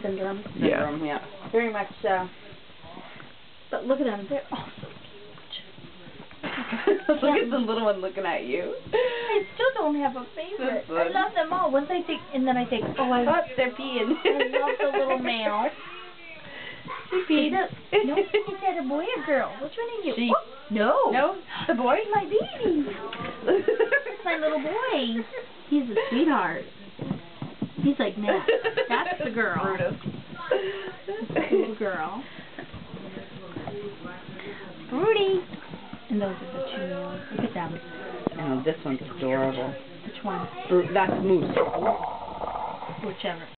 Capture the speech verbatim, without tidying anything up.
syndrome. Syndrome, yeah. yeah. Very much so. But look at them. They're all so cute. Look at the little one looking at you. I still don't have a favorite. I love them all. Once I think, and then I think, oh, I love they're peeing. I love the little male. She peed. No, is that a boy or girl? Which one are you? She. Oh, no. No, the boy? My baby. That's my little boy. He's a sweetheart. He's like that. That's the girl. Brutus. That's the little girl. Rudy. And those are the two males. Look at them. Oh, this one's adorable. Which one? That's Moose. Whichever.